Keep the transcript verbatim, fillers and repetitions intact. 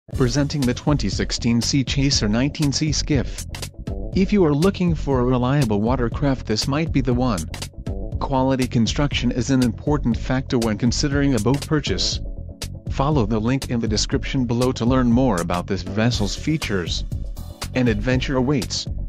Presenting the twenty sixteen Sea Chaser nineteen C Skiff. If you are looking for a reliable watercraft, this might be the one. Quality construction is an important factor when considering a boat purchase. Follow the link in the description below to learn more about this vessel's features. An adventure awaits.